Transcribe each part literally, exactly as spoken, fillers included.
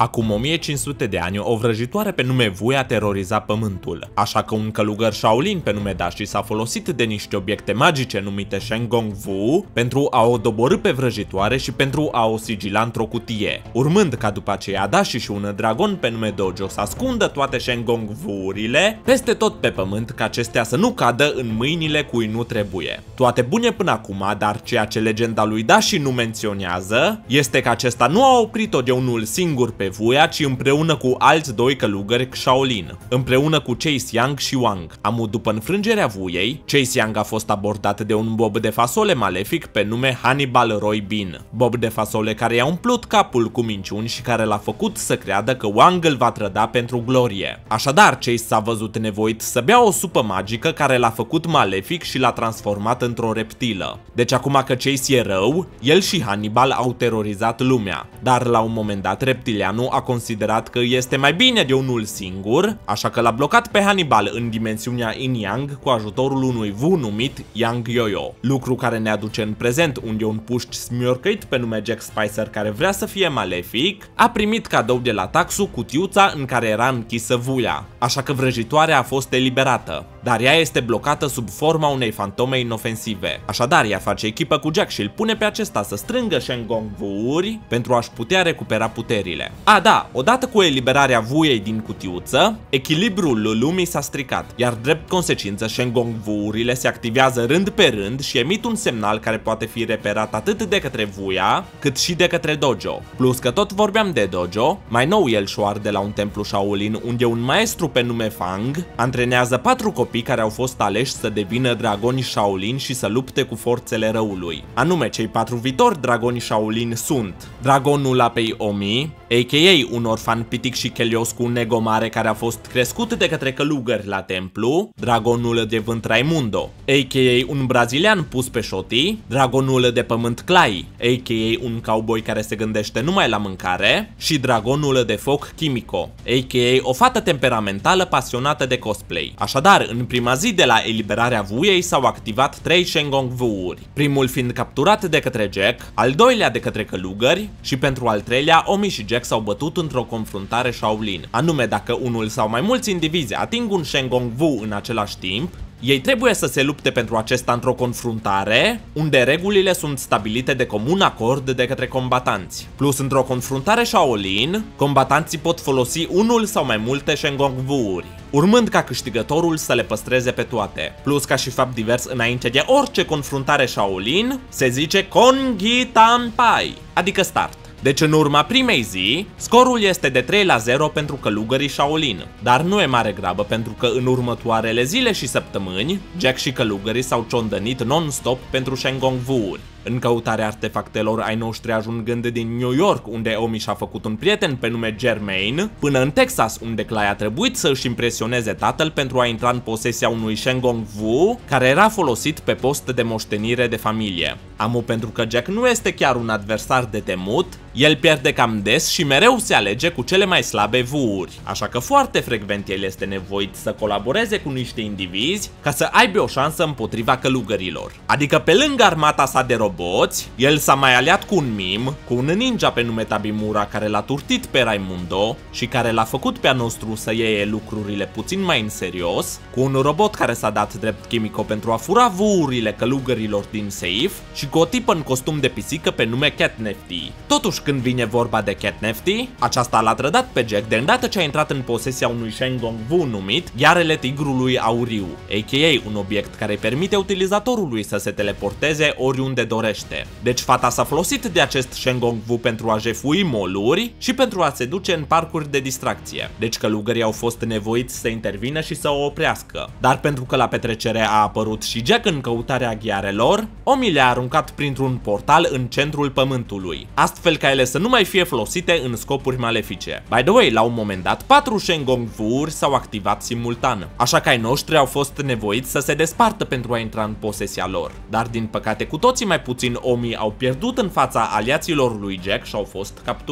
Acum o mie cinci sute de ani, o vrăjitoare pe nume Wu a terorizat pământul, așa că un călugăr Shaolin pe nume Dashi s-a folosit de niște obiecte magice numite Shengong Wu pentru a o doborî pe vrăjitoare și pentru a o sigila într-o cutie, urmând ca după aceea Dashi și un dragon pe nume Dojo să ascundă toate Shengong Wu-urile peste tot pe pământ ca acestea să nu cadă în mâinile cui nu trebuie. Toate bune până acum, dar ceea ce legenda lui Dashi nu menționează este că acesta nu a oprit-o de unul singur pe Wuya, ci împreună cu alți doi călugări Shaolin, împreună cu Chase Yang și Wang. Amu după înfrângerea Wuyei, Chase Yang a fost abordat de un bob de fasole malefic pe nume Hannibal Roy Bean, bob de fasole care i-a umplut capul cu minciuni și care l-a făcut să creadă că Wang îl va trăda pentru glorie. Așadar, Chase s-a văzut nevoit să bea o supă magică care l-a făcut malefic și l-a transformat într-o reptilă. Deci acum că Chase e rău, el și Hannibal au terorizat lumea, dar la un moment dat reptilianul a considerat că este mai bine de unul singur, așa că l-a blocat pe Hannibal în dimensiunea Yin-Yang cu ajutorul unui Wu numit Yang Yo-Yo, lucru care ne aduce în prezent unde un puști smiorcăit pe nume Jack Spicer care vrea să fie malefic a primit cadou de la Taxu cutiuța în care era închisă Wuya, așa că vrăjitoarea a fost eliberată, dar ea este blocată sub forma unei fantome inofensive. Așadar, ea face echipă cu Jack și îl pune pe acesta să strângă Shengong Wu-uri pentru a-și putea recupera puterile. A, da, odată cu eliberarea Wuyei din cutiuță, echilibrul lumii s-a stricat, iar drept consecință Shengong Wu-urile se activează rând pe rând și emit un semnal care poate fi reperat atât de către Wuya, cât și de către Dojo. Plus că tot vorbeam de Dojo, mai nou el șoar de la un templu Shaolin unde un maestru pe nume Fang antrenează patru copii care au fost aleși să devină dragoni Shaolin și să lupte cu forțele răului. Anume, cei patru viitori dragoni Shaolin sunt Dragonul Apei Omi, a k a un orfan pitic și chelios cu un ego mare care a fost crescut de către călugări la templu, Dragonul de Vânt Raimundo, a k a un brazilian pus pe șotii, Dragonul de Pământ Clay, a k a un cowboy care se gândește numai la mâncare, și Dragonul de Foc Kimiko, a k a o fată temperamentală pasionată de cosplay. Așadar, în prima zi de la eliberarea Wuyei s-au activat trei Shengong Wu-uri, primul fiind capturat de către Jack, al doilea de către călugări și pentru al treilea Omi și Jack s-au bătut într-o confruntare Shaolin. Anume, dacă unul sau mai mulți indivizi ating un Shengong Wu în același timp, ei trebuie să se lupte pentru acesta într-o confruntare, unde regulile sunt stabilite de comun acord de către combatanți. Plus, într-o confruntare Shaolin, combatanții pot folosi unul sau mai multe Shengong Wu-uri, urmând ca câștigătorul să le păstreze pe toate. Plus, ca și fapt divers, înainte de orice confruntare Shaolin, se zice Kongi Tanpai, adică start. Deci în urma primei zi, scorul este de trei la zero pentru călugării Shaolin, dar nu e mare grabă pentru că în următoarele zile și săptămâni, Jack și călugării s-au ciondănit non-stop pentru Shengong Wu-uri. În căutarea artefactelor, ai noștri ajungând din New York, unde Omi și-a făcut un prieten pe nume Germain, până în Texas, unde Clay a trebuit să își impresioneze tatăl pentru a intra în posesia unui Shengong Wu, care era folosit pe post de moștenire de familie. Amu pentru că Jack nu este chiar un adversar de temut, el pierde cam des și mereu se alege cu cele mai slabe Wu-uri, așa că foarte frecvent el este nevoit să colaboreze cu niște indivizi ca să aibă o șansă împotriva călugărilor. Adică pe lângă armata sa de roboți, el s-a mai aliat cu un mim, cu un ninja pe nume Tabimura care l-a turtit pe Raimundo și care l-a făcut pe a nostru să iei lucrurile puțin mai în serios, cu un robot care s-a dat drept Kimiko pentru a fura Wu-urile călugărilor din safe și cu o tipă în costum de pisică pe nume Cat Nefty. Totuși, când vine vorba de Cat Nefty, aceasta l-a trădat pe Jack de îndată ce a intrat în posesia unui Shengong Wu numit Ghearele Tigrului Auriu, a k a un obiect care permite utilizatorului să se teleporteze oriunde dorește. Deci fata s-a folosit de acest Shengong Wu pentru a jefui moluri și pentru a se duce în parcuri de distracție. Deci călugării au fost nevoiți să intervină și să o oprească. Dar pentru că la petrecere a apărut și Jack în căutarea ghearelor, Omi le-a aruncat printr-un portal în centrul pământului, astfel ca ele să nu mai fie folosite în scopuri malefice. By the way, la un moment dat, patru Shengong Wu-uri s-au activat simultan, așa că ai noștri au fost nevoiți să se despartă pentru a intra în posesia lor. Dar din păcate cu toții mai puțin Omi au pierdut în fața aliaților lui Jack și au fost capturați.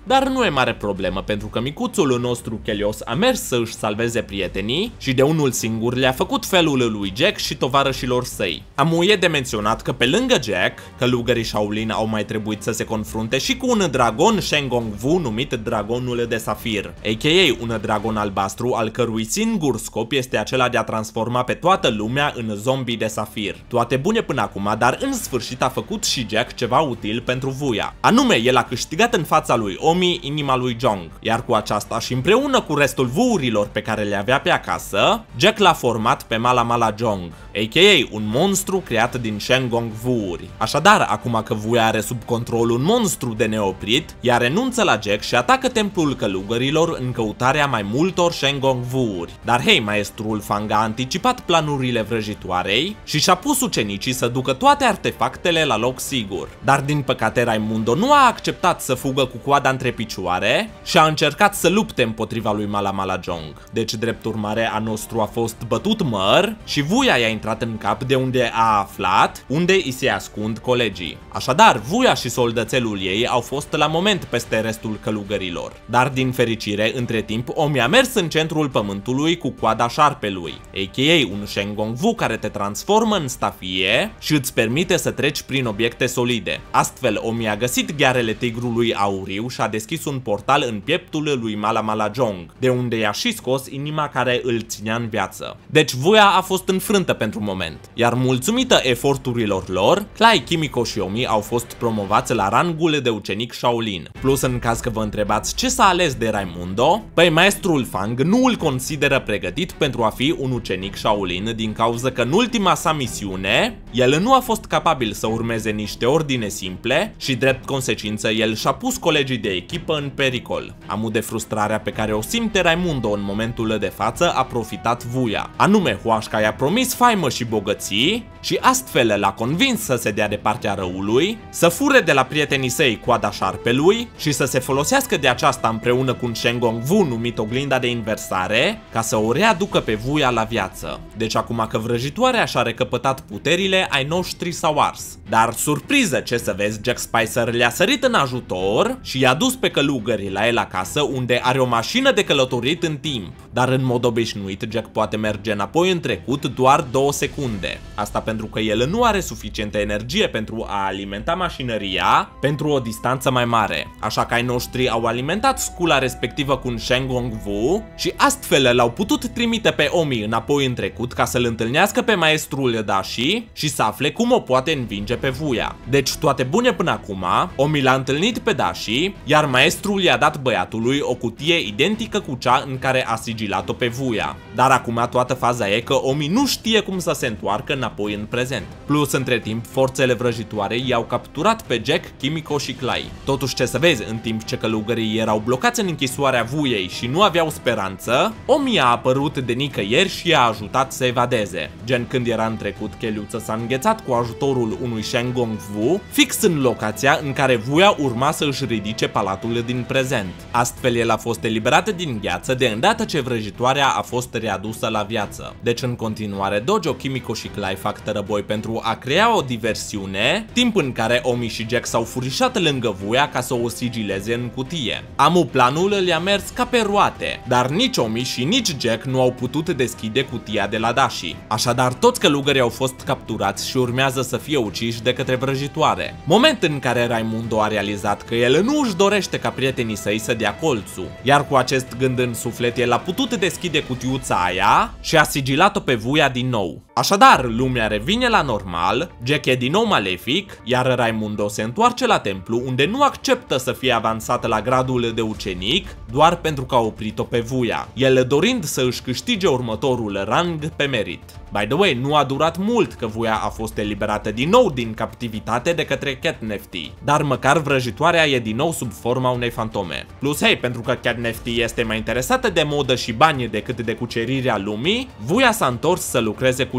dar nu e mare problemă pentru că micuțul nostru Chelios a mers să își salveze prietenii și de unul singur le-a făcut felul lui Jack și tovarășilor săi. Amuie de menționat că pe lângă Jack, călugării Shaolin au mai trebuit să se confrunte și cu un dragon Shen Gong Wu numit Dragonul de Safir, a k a un dragon albastru al cărui singur scop este acela de a transforma pe toată lumea în zombie de safir. Toate bune până acum, dar în sfârșit a făcut și Jack ceva util pentru Vuya. Anume, el a câștigat în fața lui Omi inima lui Jong, iar cu aceasta și împreună cu restul Wuurilor pe care le avea pe acasă, Jack l-a format pe Mala Mala Jong, a k a un monstru creat din Shen Gong Wuuri. Așadar, acum că Vuya are sub control un monstru de neoprit, ea renunță la Jack și atacă templul călugărilor în căutarea mai multor Shen Gong Wuuri. Dar hei, maestrul Fang a anticipat planurile vrăjitoarei și și-a pus ucenicii să ducă toate artefactele la loc sigur. Dar din păcate Raimundo nu a acceptat să fugă cu coada între picioare și a încercat să lupte împotriva lui Mala Mala Jong. Deci, drept urmare, a nostru a fost bătut măr și Vuya i-a intrat în cap, de unde a aflat unde îi se ascund colegii. Așadar, Vuya și soldățelul ei au fost la moment peste restul călugărilor. Dar din fericire, între timp, Omi a mers în centrul pământului cu coada șarpelui, a k a un Shen Gong Wu care te transformă în stafie și îți permite să treci prin obiecte solide. Astfel, Omi a găsit ghearele tigrului auriu și a deschis un portal în pieptul lui Mala Mala Jong, de unde i-a și scos inima care îl ținea în viață. Deci Vuya a fost înfrântă pentru moment, iar mulțumită eforturilor lor, Clay, Kimiko și Omi au fost promovați la rangul de ucenic Shaolin. Plus, în caz că vă întrebați ce s-a ales de Raimundo, păi maestrul Fang nu îl consideră pregătit pentru a fi un ucenic Shaolin din cauza că în ultima sa misiune, el nu a fost capabil să urmeze niște ordine simple și drept consecință el și-a pus colegii de echipă în pericol. Amu de frustrarea pe care o simte Raimundo în momentul de față a profitat Vuya. Anume, Huașca i-a promis faimă și bogății și astfel l-a convins să se dea de partea răului, să fure de la prietenii săi coada șarpelui și să se folosească de aceasta împreună cu un Shen Gong Wu numit oglinda de inversare ca să o readucă pe Vuya la viață. Deci acum că vrăjitoarea și-a recăpătat puterile, ai noștri s-au ars. Dar surpriză, ce să vezi, Jack Spicer le-a sărit în ajutor și i-a dus pe călugării la el acasă, unde are o mașină de călătorit în timp. Dar în mod obișnuit, Jack poate merge înapoi în trecut doar două secunde. Asta pentru că el nu are suficientă energie pentru a alimenta mașinăria pentru o distanță mai mare. Așa că ai noștri au alimentat scula respectivă cu un Shen Gong Wu și astfel l-au putut trimite pe Omi înapoi în trecut ca să-l întâlnească pe maestrul Dashi și să afle cum o poate învinge pe Vuya. Deci toate bune până acum, Omi l-a întâlnit pe Dashi, iar maestrul i-a dat băiatului o cutie identică cu cea în care a sigilat-o pe Vuya. Dar acum toată faza e că Omi nu știe cum să se întoarcă înapoi în prezent. Plus, între timp, forțele vrăjitoare i-au capturat pe Jack, Kimiko și Clay. Totuși, ce să vezi, în timp ce călugării erau blocați în închisoarea Vuyei și nu aveau speranță, Omi a apărut de nicăieri și i-a ajutat să evadeze. Gen când era în trecut, Cheliuță s-a înghețat cu ajutorul unui Shen Gong Wu, fix în locația în care Vuya urma să își ridice palatul din prezent. Astfel, el a fost eliberat din gheață de îndată ce vrăjitoarea a fost readusă la viață. Deci, în continuare, Dojo, Kimiko și Clay fac tărăboi pentru a crea o diversiune, timp în care Omi și Jack s-au furișat lângă Vuya ca să o sigileze în cutie. Amu, planul le-a mers ca pe roate, dar nici Omi și nici Jack nu au putut deschide cutia de la Dashi. Așadar, toți călugării au fost capturați și urmează să fie uciși de către vrăjitoare. Moment în care Raimundo a realizat că el nu își dorește ca prietenii săi să dea colțul, iar cu acest gând în suflet el a putut deschide cutiuța aia și a sigilat-o pe Vuya din nou. Așadar, lumea revine la normal, Jack e din nou malefic, iar Raimundo se întoarce la templu, unde nu acceptă să fie avansat la gradul de ucenic doar pentru că a oprit-o pe Vuya, el dorind să își câștige următorul rang pe merit. By the way, nu a durat mult că Vuya a fost eliberată din nou din captivitate de către Cat Nefty, dar măcar vrăjitoarea e din nou sub forma unei fantome. Plus, hei, pentru că Cat Nefty este mai interesată de modă și bani decât de cucerirea lumii, Vuya s-a întors să lucreze cu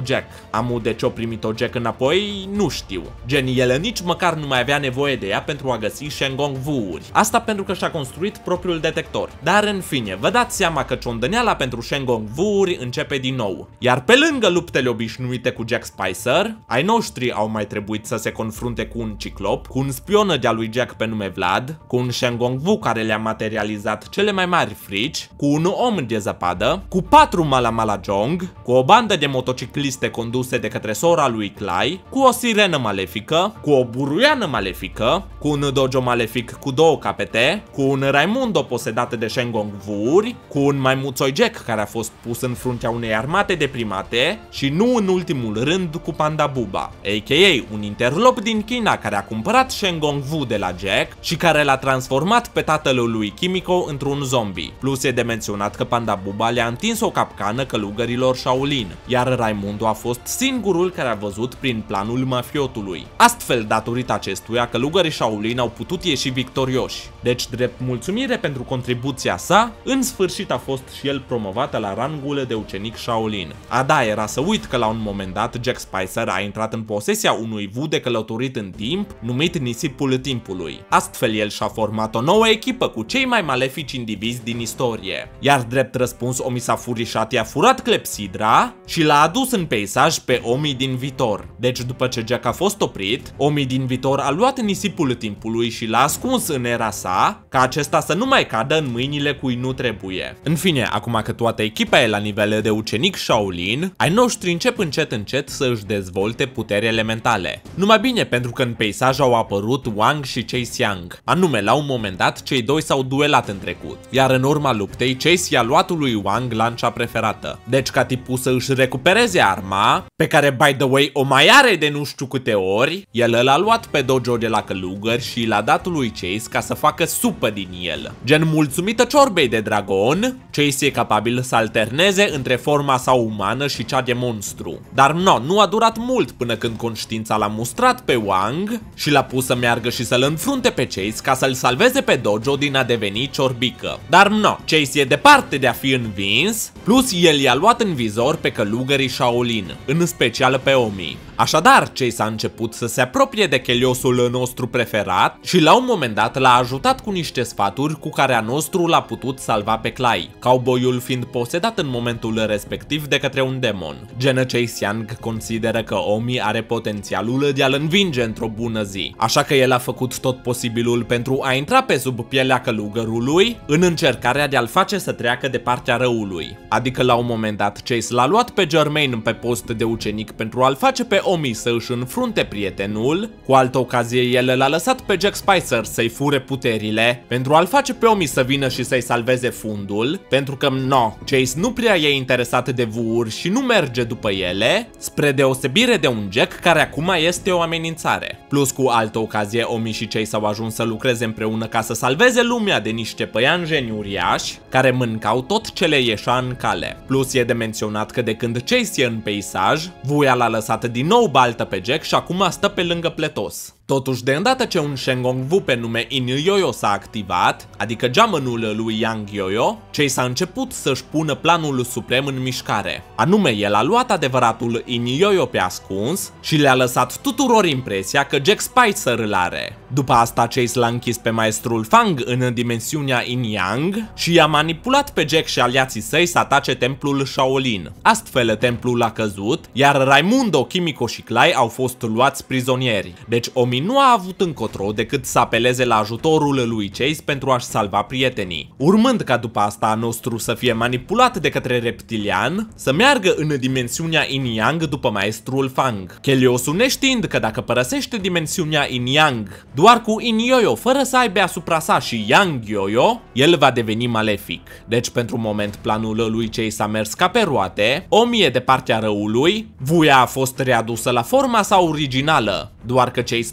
Jack. Amu de ce-o primit-o Jack înapoi, nu știu. Gen, el nici măcar nu mai avea nevoie de ea pentru a găsi Shengong Wu-uri. Asta pentru că și-a construit propriul detector. Dar în fine, vă dați seama că ciondăneala pentru Shengong Wu-uri începe din nou. Iar pe lângă luptele obișnuite cu Jack Spicer, ai noștri au mai trebuit să se confrunte cu un ciclop, cu un spion de-a lui Jack pe nume Vlad, cu un Shengong Wu care le-a materializat cele mai mari frici, cu un om de zăpadă, cu patru Mala Mala Jong, cu o bandă de motocicliste conduse de către sora lui Clay, cu o sirenă malefică, cu o buruiană malefică, cu un dojo malefic cu două capete, cu un Raimundo posedat de Shengong Wu-uri, cu un maimuțoi Jack care a fost pus în fruntea unei armate de primate și nu în ultimul rând cu Panda Buba, a k a un interlop din China care a cumpărat Shengong Wu de la Jack și care l-a transformat pe tatăl lui Kimiko într-un zombie. Plus e de menționat că Panda Buba le-a întins o capcană călugărilor Shaolin, iar Raimundo a fost singurul care a văzut prin planul mafiotului. Astfel, datorită acestuia, călugării Shaolin au putut ieși victorioși. Deci, drept mulțumire pentru contribuția sa, în sfârșit a fost și el promovat la rangul de ucenic Shaolin. A, da, era să uit că la un moment dat Jack Spicer a intrat în posesia unui Wu de călătorit în timp, numit Nisipul Timpului. Astfel, el și-a format o nouă echipă cu cei mai malefici indivizi din istorie. Iar drept răspuns, Omi s-a furișat, i-a furat clepsidra și l-a adus în peisaj pe Omi din viitor. Deci, după ce Jack a fost oprit, Omi din viitor a luat Nisipul Timpului și l-a ascuns în era sa, ca acesta să nu mai cadă în mâinile cui nu trebuie. În fine, acum că toată echipa e la nivel de ucenic Shaolin, ai noștri încep încet încet să își dezvolte puteri elementale. Numai bine, pentru că în peisaj au apărut Wang și Chase Yang. Anume, la un moment dat, cei doi s-au duelat în trecut, iar în urma luptei, Chase i-a luat lui Wang lancia preferată. Deci, ca tipul să își recupereze arma, pe care, by the way, o mai are de nu știu câte ori, el l-a luat pe dojo de la călugări și l-a dat lui Chase ca să facă supă din el. Gen, mulțumită ciorbei de dragon, Chase e capabil să alterneze între forma sa umană și cea de monstru. Dar no, nu a durat mult până când conștiința l-a mustrat pe Wang și l-a pus să meargă și să-l înfrunte pe Chase ca să-l salveze pe dojo din a deveni ciorbică. Dar no, Chase e departe de a fi învins, plus el i-a luat în vizor pe călugării Shaolin, în special pe Omi. Așadar, Chase a început să se apropie de cheliosul nostru preferat și la un moment dat l-a ajutat cu niște sfaturi cu care a nostru l-a putut salva pe Clay, cowboyul fiind posedat în momentul respectiv de către un demon. Gen, Chase Yang consideră că Omi are potențialul de a-l învinge într-o bună zi, așa că el a făcut tot posibilul pentru a intra pe sub pielea călugărului în încercarea de a-l face să treacă de partea răului. Adică la un moment dat Chase l-a luat pe Germain pe post de ucenic pentru a-l face pe Omi să își înfrunte prietenul, cu altă ocazie el l-a lăsat pe Jack Spicer să-i fure puterile pentru a-l face pe Omi să vină și să-i salveze fundul, pentru că no, Chase nu prea e interesat de Wu-uri și nu merge după ele, spre deosebire de un Jack care acum este o amenințare. Plus, cu altă ocazie, Omi și Chase au ajuns să lucreze împreună ca să salveze lumea de niște păianjeni uriași care mâncau tot ce le ieșea în cale. Plus, e de menționat că de când Chase e în peisaj, Wuia l-a lăsat din nou baltă pe Jack și acum stă pe lângă pletos. Totuși, de îndată ce un Shengong Wu pe nume In Yoyo s-a activat, adică geamănul lui Yang Yoyo, Chase a început să-și pună planul suprem în mișcare. Anume, el a luat adevăratul In Yoyo pe ascuns și le-a lăsat tuturor impresia că Jack Spicer îl are. După asta, Chase l-a închis pe maestrul Fang în dimensiunea In Yang și i-a manipulat pe Jack și aliații săi să atace templul Shaolin. Astfel, templul a căzut, iar Raimundo, Kimiko și Clay au fost luați prizonieri. Deci, Omi nu a avut încotro decât să apeleze la ajutorul lui Chase pentru a-și salva prietenii. Urmând ca după asta a nostru să fie manipulat de către reptilian, să meargă în dimensiunea In Yang după maestrul Fang. Cheliosul, neștiind că dacă părăsește dimensiunea In Yang doar cu In Yoyo fără să aibă asupra sa și Yang Yoyo, el va deveni malefic. Deci pentru moment planul lui Chase a mers ca pe roate, Omi e de partea răului, Wuia a fost readusă la forma sa originală, doar că Chase nu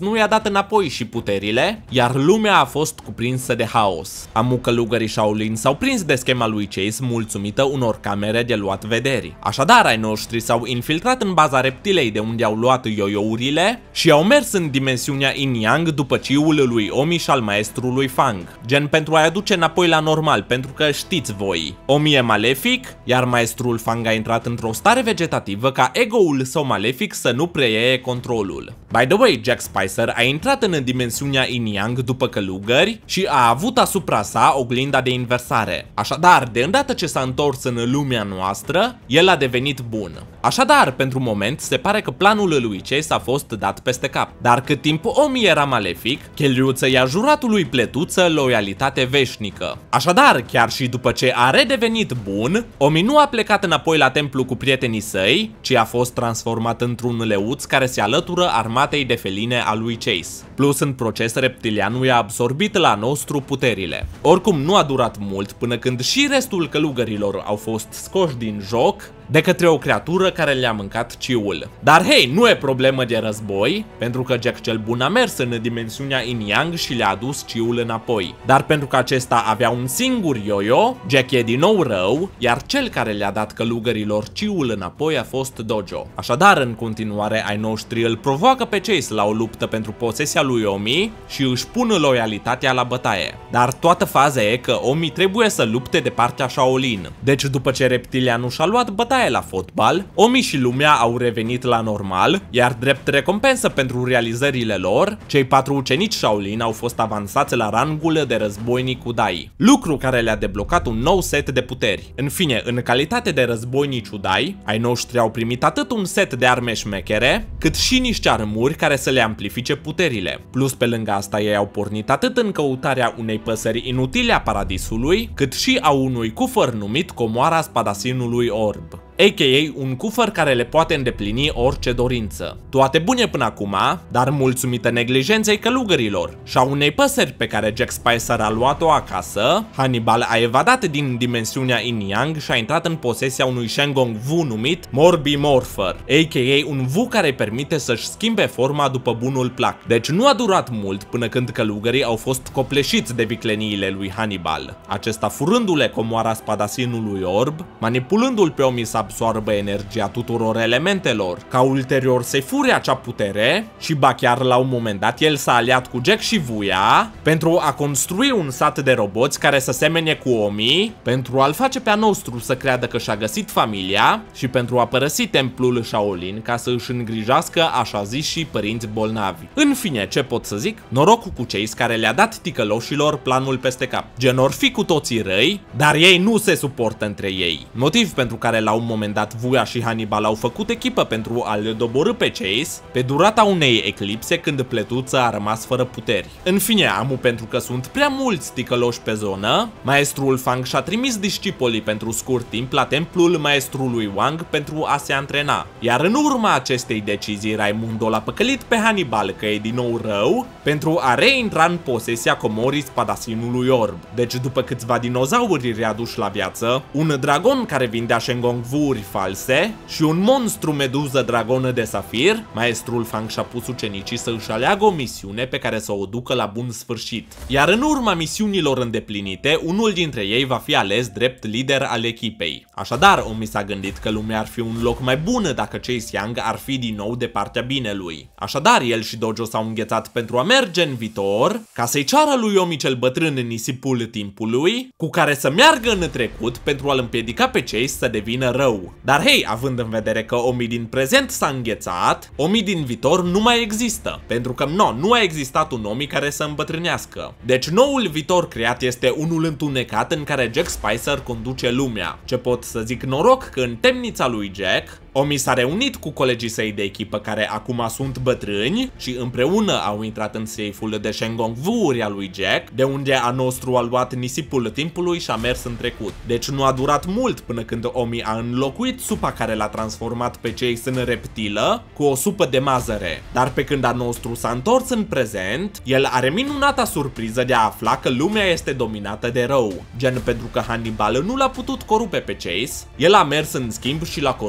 nu i-a dat înapoi și puterile, iar lumea a fost cuprinsă de haos. Amu călugării Shaolin s-au prins de schema lui Chase mulțumită unor camere de luat vederi. Așadar, ai noștri s-au infiltrat în baza reptilei de unde au luat yo-yo-urile și au mers în dimensiunea Yin-Yang după ciul lui Omi și al maestrului Fang, gen pentru a-i aduce înapoi la normal, pentru că știți voi, Omi e malefic, iar maestrul Fang a intrat într-o stare vegetativă ca ego-ul său malefic să nu preie controlul. By the way, Jack Spicer a intrat în dimensiunea Yin-Yang după călugări și a avut asupra sa oglinda de inversare. Așadar, de îndată ce s-a întors în lumea noastră, el a devenit bun. Așadar, pentru moment, se pare că planul lui Chase a fost dat peste cap. Dar cât timp Omi era malefic, Cheliuță i-a jurat lui Pletuță loialitate veșnică. Așadar, chiar și după ce a redevenit bun, Omi nu a plecat înapoi la templu cu prietenii săi, ci a fost transformat într-un leuț care se alătură armatei de feline a lui Chase. Plus, în proces, reptilianul i-a absorbit la nostru puterile. Oricum, nu a durat mult până când și restul călugărilor au fost scoși din joc de către o creatură care le-a mâncat ciul. Dar hei, nu e problemă de război, pentru că Jack cel bun a mers în dimensiunea Yin-Yang și le-a adus ciul înapoi. Dar pentru că acesta avea un singur yo-yo, Jack e din nou rău, iar cel care le-a dat călugărilor ciul înapoi a fost Dojo. Așadar, în continuare, ai noștri îl provoacă pe Chase la o luptă pentru posesia lui Omi și își pun loialitatea la bătaie. Dar toată faza e că Omi trebuie să lupte de partea Shaolin. Deci după ce reptilianul și-a luat bătaie la fotbal, Omi și lumea au revenit la normal, iar drept recompensă pentru realizările lor, cei patru ucenici Shaolin au fost avansați la rangul de războinic Udai, lucru care le-a deblocat un nou set de puteri. În fine, în calitate de războinici Udai, ai noștri au primit atât un set de arme șmechere, cât și niște armuri care să le amplifice puterile. Plus, pe lângă asta, ei au pornit atât în căutarea unei păsări inutile a paradisului, cât și a unui cufăr numit Comoara Spadasinului Orb, a k a un cufăr care le poate îndeplini orice dorință. Toate bune până acum, dar mulțumită neglijenței călugărilor și a unei păsări pe care Jack Spicer a luat-o acasă, Hannibal a evadat din dimensiunea Yin-Yang și a intrat în posesia unui Shengong Wu numit Morbi Morpher, a k a un Wu care îi permite să-și schimbe forma după bunul plac. Deci nu a durat mult până când călugării au fost copleșiți de vicleniile lui Hannibal, acesta furându-le Comoara Spadasinului Orb, manipulându-l pe Omi să absoarbă energia tuturor elementelor, ca ulterior să-i fure acea putere și ba chiar la un moment dat el s-a aliat cu Jack și Vuia pentru a construi un sat de roboți care să semene cu Omi, pentru a-l face pe a nostru să creadă că și-a găsit familia și pentru a părăsi templul Shaolin ca să își îngrijească așa zis și părinți bolnavi. În fine, ce pot să zic? Norocul cu Chase care le-a dat ticăloșilor planul peste cap. Gen or fi cu toții răi, dar ei nu se suportă între ei. Motiv pentru care la un moment dat Vuia și Hannibal au făcut echipă pentru a-l doborî pe Chase pe durata unei eclipse când Pletuță a rămas fără puteri. În fine, amu pentru că sunt prea mulți ticăloși pe zonă, maestrul Fang și-a trimis discipolii pentru scurt timp la templul maestrului Wang pentru a se antrena. Iar în urma acestei decizii, Raimundo l-a păcălit pe Hannibal că e din nou rău pentru a reintra în posesia Comorii Spadasinului Orb. Deci după câțiva dinozauri readuși la viață, un dragon care vindea Shengong Wu false și un monstru meduză dragonă de safir, maestrul Fang și-a pus ucenicii să își aleagă o misiune pe care să o ducă la bun sfârșit. Iar în urma misiunilor îndeplinite, unul dintre ei va fi ales drept lider al echipei. Așadar, Omi s-a gândit că lumea ar fi un loc mai bun dacă Chase Young ar fi din nou de partea binelui. Așadar, el și Dojo s-au înghețat pentru a merge în viitor, ca să-i ceară lui Omi cel bătrân în nisipul timpului, cu care să meargă în trecut pentru a-l împiedica pe Chase să devină rău. Dar hei, având în vedere că Omi din prezent s-a înghețat, Omi din viitor nu mai există, pentru că no, nu a existat un Omi care să îmbătrânească. Deci noul viitor creat este unul întunecat în care Jack Spicer conduce lumea. Ce pot să zic noroc că în temnița lui Jack, Omi s-a reunit cu colegii săi de echipă care acum sunt bătrâni și împreună au intrat în safe-ul de Shengong Wu-uri a lui Jack, de unde a nostru a luat nisipul timpului și a mers în trecut. Deci nu a durat mult până când Omi a înlocuit supa care l-a transformat pe Chase în reptilă cu o supă de mazăre. Dar pe când a nostru s-a întors în prezent, el are minunata surpriză de a afla că lumea este dominată de rău. Gen pentru că Hannibal nu l-a putut corupe pe Chase, el a mers în schimb și l-a corupt pe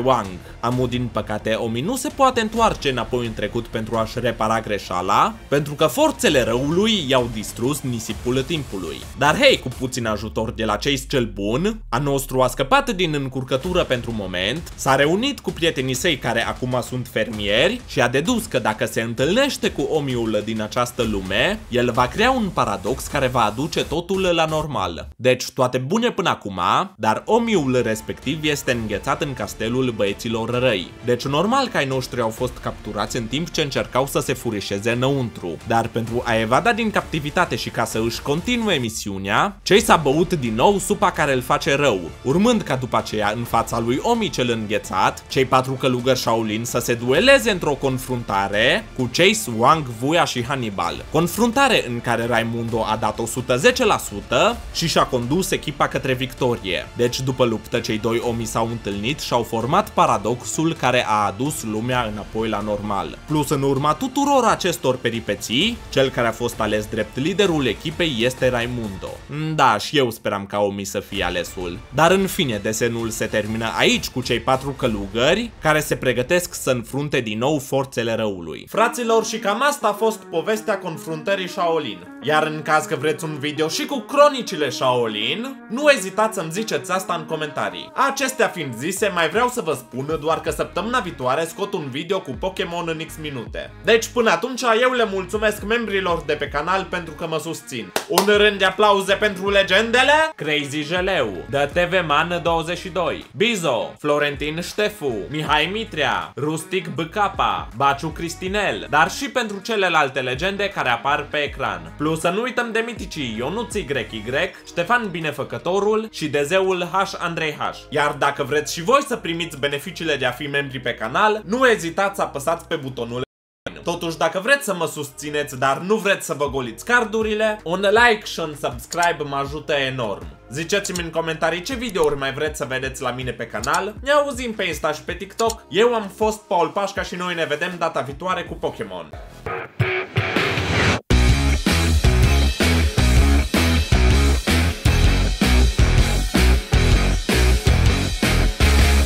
Wang. Amu, din păcate, Omi nu se poate întoarce înapoi în trecut pentru a-și repara greșeala, pentru că forțele răului i-au distrus nisipul timpului. Dar hei, cu puțin ajutor de la Chase cel bun, a nostru a scăpat din încurcătură pentru moment, s-a reunit cu prietenii săi care acum sunt fermieri și a dedus că dacă se întâlnește cu Omiul din această lume, el va crea un paradox care va aduce totul la normal. Deci toate bune până acum, dar Omiul respectiv este înghețat în castelul băieților răi. Deci normal că ai noștri au fost capturați în timp ce încercau să se furișeze înăuntru. Dar pentru a evada din captivitate și ca să își continue misiunea, Chase a băut din nou supa care îl face rău, urmând ca după aceea în fața lui Omi cel înghețat, cei patru călugări Shaolin să se dueleze într-o confruntare cu Chase, Wang, Wuya și Hannibal. Confruntare în care Raimundo a dat o sută zece la sută și și-a condus echipa către victorie. Deci după luptă cei doi Omi s-au întâlnit și au format paradoxul care a adus lumea înapoi la normal. Plus în urma tuturor acestor peripeții, cel care a fost ales drept liderul echipei este Raimundo. Da, și eu speram ca Omi să fie alesul. Dar în fine, desenul se termină aici cu cei patru călugări care se pregătesc să înfrunte din nou forțele răului. Fraților, și cam asta a fost povestea confruntării Shaolin. Iar în caz că vreți un video și cu cronicile Shaolin, nu ezitați să-mi ziceți asta în comentarii. Acestea fiind zise, mai vreau să vă spun doar că săptămâna viitoare scot un video cu Pokémon în X minute. Deci până atunci eu le mulțumesc membrilor de pe canal pentru că mă susțin. Un rând de aplauze pentru legendele Crazy Jeleu, The T V Man douăzeci și doi, Bizo, Florentin Ștefu, Mihai Mitrea, Rustic B K, Baciu Cristinel, dar și pentru celelalte legende care apar pe ecran. Plus să nu uităm de miticii Ionuț Y Y, Ștefan Binefăcătorul și Dezeul H Andrei H. Iar dacă vreți și voi să primiți beneficiile de a fi membri pe canal, nu ezitați să apăsați pe butonul. Totuși, dacă vreți să mă susțineți, dar nu vreți să vă goliți cardurile, un like și un subscribe mă ajută enorm. Ziceți-mi în comentarii ce videouri mai vreți să vedeți la mine pe canal. Ne auzim pe Insta și pe TikTok. Eu am fost Paul Pașca și noi ne vedem data viitoare cu Pokémon.